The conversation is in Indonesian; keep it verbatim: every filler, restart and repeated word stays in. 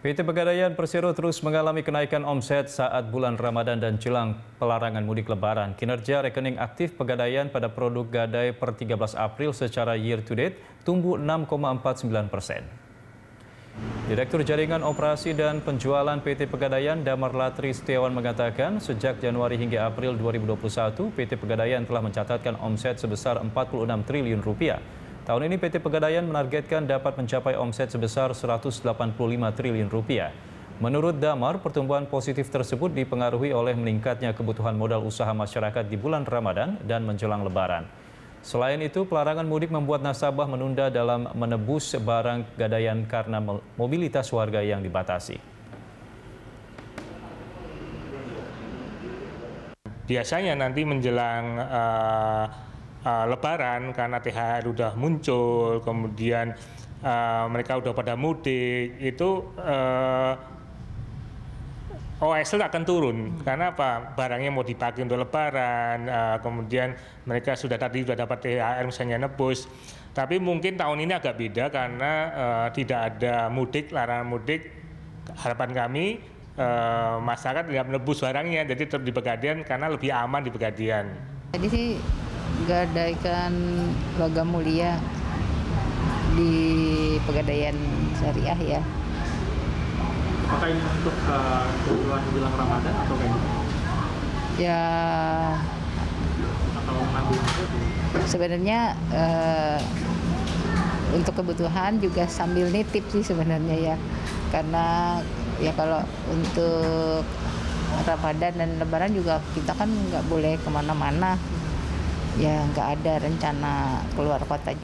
P T Pegadaian Persero terus mengalami kenaikan omset saat bulan Ramadan dan jelang pelarangan mudik Lebaran. Kinerja rekening aktif Pegadaian pada produk gadai per tiga belas April secara year to date tumbuh enam koma empat sembilan persen. Direktur Jaringan Operasi dan Penjualan P T Pegadaian Damar Latri Setiawan mengatakan sejak Januari hingga April dua ribu dua puluh satu P T Pegadaian telah mencatatkan omset sebesar empat puluh enam triliun rupiah. Tahun ini P T Pegadaian menargetkan dapat mencapai omset sebesar seratus delapan puluh lima triliun rupiah. Menurut Damar, pertumbuhan positif tersebut dipengaruhi oleh meningkatnya kebutuhan modal usaha masyarakat di bulan Ramadan dan menjelang Lebaran. Selain itu, pelarangan mudik membuat nasabah menunda dalam menebus barang gadaian karena mobilitas warga yang dibatasi. Biasanya nanti menjelang uh, uh, Lebaran karena T H R udah muncul, kemudian uh, mereka udah pada mudik, itu uh, O S L akan turun. Karena apa? Barangnya mau dipakai untuk Lebaran, uh, kemudian mereka sudah tadi sudah dapat T H R misalnya nebus. Tapi mungkin tahun ini agak beda karena uh, tidak ada mudik, larangan mudik. Harapan kami uh, masyarakat tidak menebus barangnya, jadi tetap di Pegadaian karena lebih aman di Pegadaian. Jadi sih gadaikan logam mulia di Pegadaian Syariah ya. Apakah ini untuk uh, kebutuhan menjelang Ramadan atau kayak gitu? Ya. Atau ngambil itu? Sebenarnya uh, untuk kebutuhan juga sambil nitip sih sebenarnya ya. Karena ya kalau untuk Ramadan dan Lebaran juga kita kan nggak boleh kemana-mana. Ya nggak ada rencana keluar kota.